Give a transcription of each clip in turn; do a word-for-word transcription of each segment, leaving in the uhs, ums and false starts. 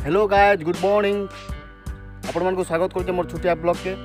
Hello guys, good morning. आपण मन को स्वागत करते मोर छुटिया ब्लॉग के।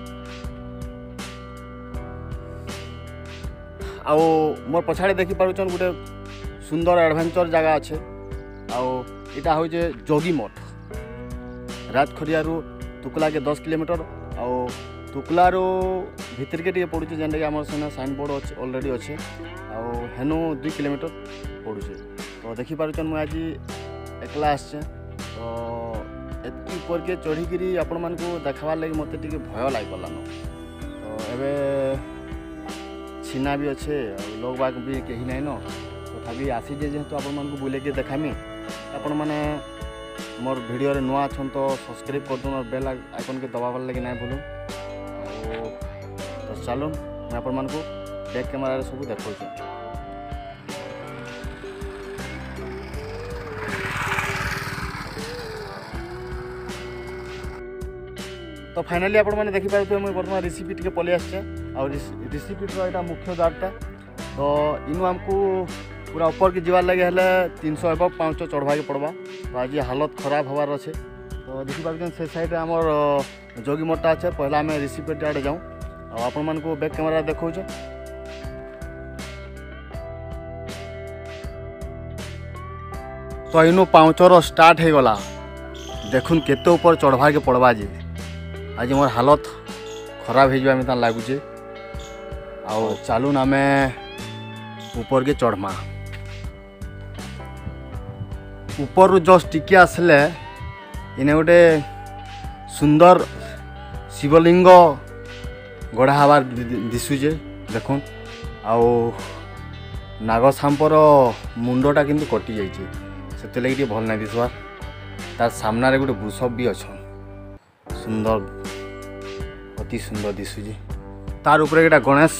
आओ मोर पछाड़े देखी पारुछन गोटे सुंदर एडवेंचर जगह अच्छे। आओ इटा हो जोगी मठ राजखरियारू तुकला के दस किलोमीटर। आओ तुकलारू भितर के पड़ू जेनटा कि आम साइन बोर्ड अच्छे ऑलरेडी अच्छे। आओ हेनु दुई किलोमीटर पड़ू। तो देखी पारुछन मुझे आज एकला आसचे। तो एतकी ऊपर के चढ़ीकी आपण मान को देखार लगे मत टे भय लगलान। तो एबे छिना भी अच्छे लोग बाग भी कहीं ना न तथापि आसी जेहेतु आपण मान को बुले के देखामी। आपण मैंने मोर वीडियो रे नुआ छन तो सब्सक्राइब कर दून और बेल आइकन के दबावर लगे ना भूलूँ। तो चलो मैं आपण मान को बैक कैमरा सब देखा। तो फाइनाली आपण मैंने देखी पारे मुझे बर्तमान ऋषिपीठ के पलि आसचे। और ऋषिपीठ यहाँ मुख्य द्वारटा। तो इनू आमको पूरा ऊपर के जीवार लगे हेले तीन सौ एवं पाँच सौ चढ़वा के पड़वा। तो आज हालत खराब हबार अच्छे। तो देखी पारे से साइड आमर जोगी मठटा अच्छे। पहला आम ऋषिपीठ आड़े जाऊँ और आपण मान को बैक कैमरा देखा। तो इनू पाँचर स्टार्ट हो गला। देखुन केते ऊपर चढ़वा के पड़वा जी। आज मोर हालत खराब हो लगुचे। आओ चलून आम ऊपर के चढ़मा। ऊपर जस्ट टिके आसले इने गोटे सुंदर शिवलिंग गढ़ा हबार दिशुचे। देखुन आओ नागसांपर मुंडटा किंतु कटि जाइए से लगे भल ना दिसबार। तार सामने गोटे वृषभ भी अच्छा सुंदर अति सुंदर दिशुचे। तार उपरे गोटे गणेश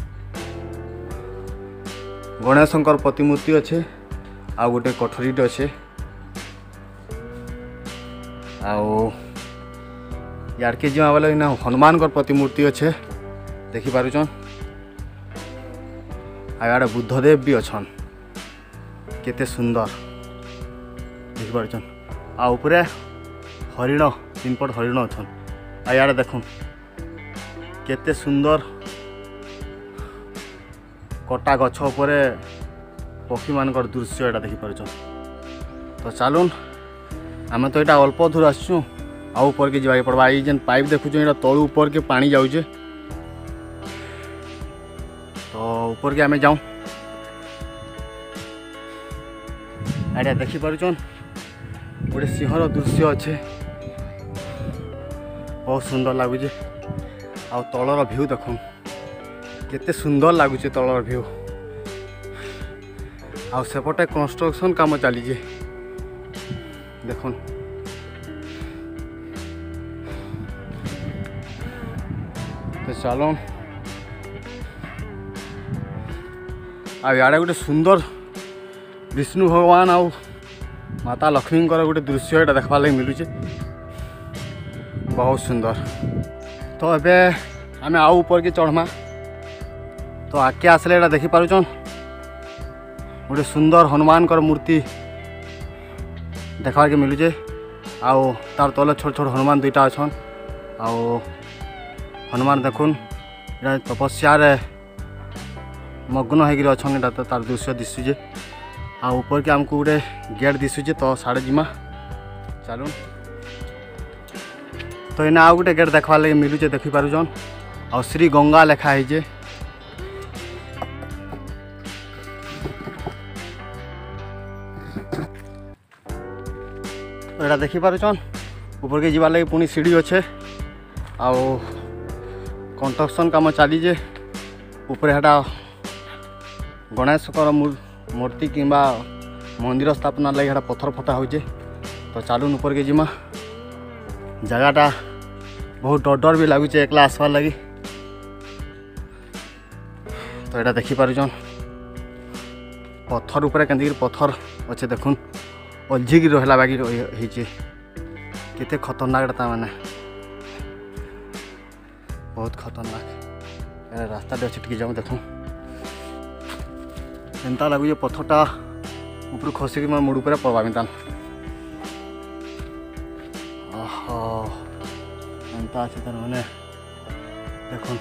गणेशंकर प्रतिमूर्ति अच्छे। आ गोटे कठोरीटे अच्छे। आओ यार के जा बोले ना हनुमान प्रतिमूर्ति अच्छे देखी पारुछन। आड़े बुद्धदेव भी अच्छन केते सुंदर देखी पारुछन। आ उपरे हरिण तीन पट हरिण अच्छन। आड़े देखुन केते सुंदर कटा गछ उपरे पक्षी मानकर दृश्य एटा देखी पारुछन। तो चलून आम तो यहाँ अल्प दूर आसचु। आउ ऊपर के जाके पड़वा। ये जेन पाइप देखुच यहाँ तलू ऊपर के पानी जाऊे। तो ऊपर के आम जाऊँ आड़े देखी पारुछन गोटे सिंहर दृश्य अच्छे बहुत सुंदर लगुचे। आ तलर भ्यू देखुन केते सुंदर लगुचे तलर भ्यू। आ सेपटे कंस्ट्रक्शन काम चली देखुन। तो चलो आड़े गोटे सुंदर विष्णु भगवान आउ माता लक्ष्मी गोटे दृश्य यहाँ देखा लगे मिलूचे बहुत सुंदर। तो एबे आम आउ ऊपर के चढ़मा। तो आगे आसले यहाँ देखी पारुछन गोटे सुंदर हनुमान मूर्ति देखा के मिलूचे। आओ तार तले छोट छोट हनुमान दुईटा अच्छन। आओ हनुमान देखुन यहाँ तपस्या मग्न होकर अच्छन। यहाँ तार दृश्य दिशुचे। आ ऊपर के आमको गोटे गेट दिशुचे। तो साढ़े जिमा चलून। तो इना आउ गोटे गेट देखा लगे मिलूचे देखी पारुछन। आ श्री गंगा लेखा है। तो यहाँ देखी पारुछन ऊपर के जीवार लगे पुणी सीढ़ी अच्छे। आओ कंस्ट्रक्शन काम चलीजे। ऊपर हेटा गणेश मूर्ति किंबा मंदिर स्थापना लगे हेटा पत्थर फटा होचे। तो चलून ऊपर के जिमा। जगहटा बहुत डर डर भी लगुचे एकला आसबार लगी। तो यहाँ देखी पारुछन पत्थर उपरे केंदी पत्थर अच्छे देखुन अलझिकी रहा बाकी होचे केते खतरनाक माने बहुत खतरनाक। रास्ता अच्छे टिके जाऊँ देखूँ एंता लगुचे पत्थरटा ऊपर खसिक मोर मुड़ पर पड़वा मितान। केनता अच्छे तार मैंने देखो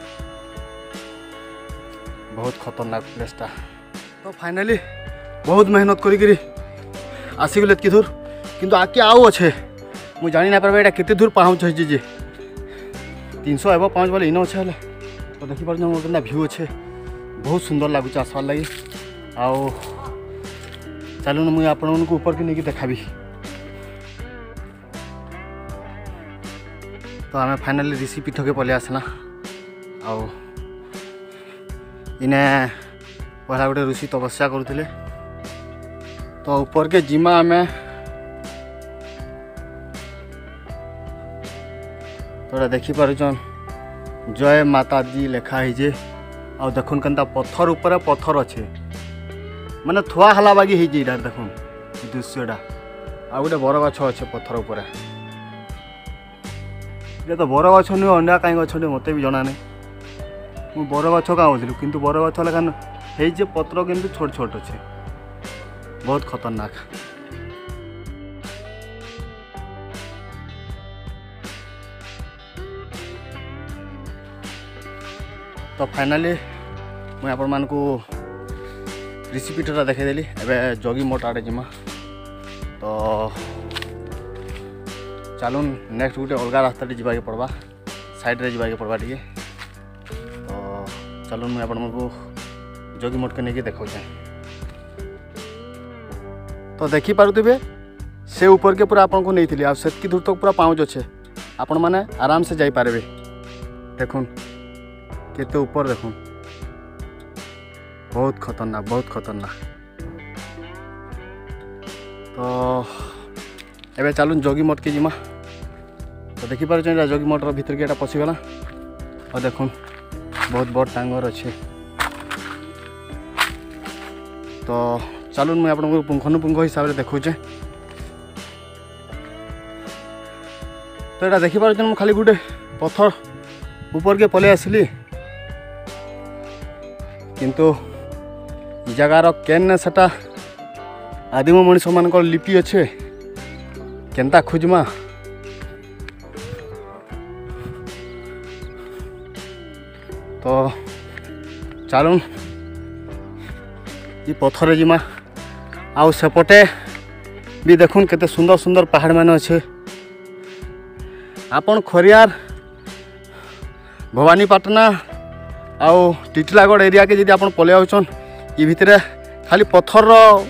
बहुत खतरनाक प्लेसटा। तो फाइनाली बहुत मेहनत करी आसीगले एतकी दूर किंतु आके आउ अच्छे मुझे जानी ना पारे यहाँ केते दूर पहुँच जे तीन सौ एवं पाँच बोले इन अच्छे तो देखिपार मोर भ्यू अच्छे बहुत सुंदर लगुच आसवार लगी आओ चलून मुझे आपण को ऊपर के नहीं देखाबी। तो आम फाइनाली ऋषि पीठ के पलि आसला आओ इने पहला गोटे ऋषि तपस्या करुले तो ऊपर के जिमा आम तो देखिपार जय माता दी लिखाई जे आ देखुन केनता पत्थर ऊपर पत्थर अच्छे माने थुआ हला बागी हो देखुन दृश्यटा आ गोटे बर गछ अच्छे पत्थर उपर ये तो बर गछ नुह अंडा कहीं गछ मत भी जना नहीं मुझे बर गछ क्या बोलूँ किंतु बर गछ लेखान हो पत्र किंतु छोट छोट अच्छे बहुत खतरनाक। तो फाइनाली मुझे आपण मान को ऋषि पीठटा देखदेली एवं जोगी मठ आड़े जिमा तो चलून नेक्स्ट गोटे अलग रास्ता जावाके पड़वा साइड रे जावाके पड़वा टे तो चलून मुझे आपण को जोगी मठ के नहीं देखा तो देखी पारुथिबे से ऊपर के पूरा आपन को नहीं थी आतकी दूर तक पूरा पाँच अच्छे आपण मैंने आराम से जापारे देखुन केते ऊपर देखुन बहुत खतरनाक बहुत खतरनाक। तो एबे चलून जोगी मठ के जिमा तो देखी पार जोगी मठ भीतर के पशिगला और देखुन बहुत बड़ टांगर अच्छे तो चलून मुझे आपको पुंखानुपुंख हिसाब से देखुचे तो यहाँ देखिपार मुझे खाली गोटे पत्थर ऊपर के पलि आसली किंतु जगार केन सेटा आदिम मनीष मान लिपि अच्छे केनता खोजमा तो चलून ये पत्थर जिमा आउ सेपटे भी देखुन केते सुंदर सुंदर पहाड़ मान अच्छे आपन खरियार भवानीपाटना आउ टिटलागढ़ एरिया के जदि आपन पले आउछन ये भितर खाली पत्थर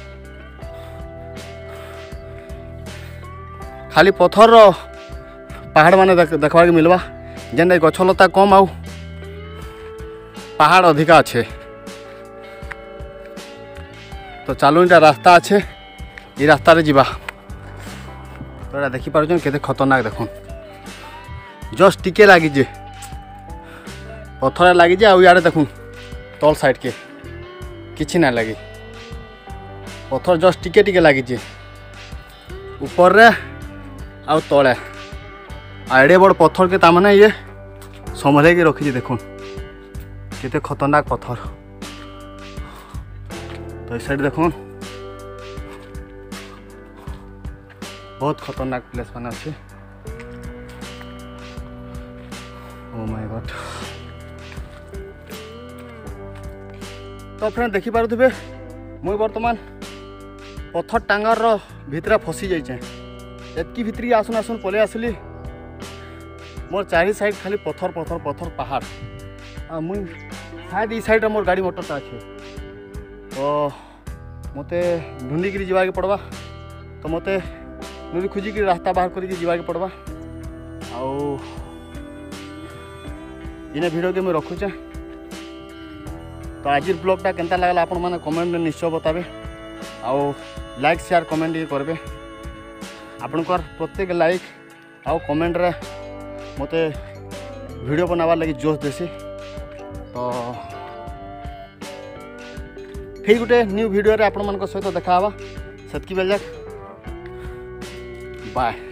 खाली पत्थर पहाड़ माने देखा मिलवा जेन गछलता कम आउ पहाड़ अधिका अच्छे तो चलून इटा रास्ता अच्छे ये रास्ता रे जीवा तो यहाँ देखिपार केते खतरनाक देखुन जस्ट टिके लगी पत्थर लगी आड़े देखुन तल साइड के किछि ना लगी पत्थर जस्ट टिके टिके लगी ऊपर रे आउ तले एड़े बड़ पत्थर के तामाने ये संभल के रखी देखुन केते खतरनाक पत्थर तो इस साइड देखुन बहुत खतरनाक प्लेस माने अच्छे ओ माय गॉड। तो फ्रेंड देखी पारुथिबे मुई वर्तमान पत्थर टांगर रो भितरा फसी जाइछे एतकी भितरी आसुन आसुन पले आसली मोर चारि साइड खाली पत्थर पत्थर पत्थर पहाड़ आ मुई शायद ई साइड मोर गाड़ी मोटरटा अच्छे तो मते ढूंढिक जावाके पड़वा तो मते नुरी खोजिक रास्ता बाहर करके जावाके पड़वा आउ इने वीडियो के मैं रखुचे तो आज ब्लॉगटा केनता लागला आपण माने कमेंट में निश्चय बताबे आउ लाइक शेयर कमेंट ये करबे आपनकर प्रत्येक लाइक आउ कमेंट रे मते वीडियो बनावार लगी जोश देसी तो फिर गोटे न्यू वीडियो रे आपण मान सहित देखा सेतकी बेल जाक बाय।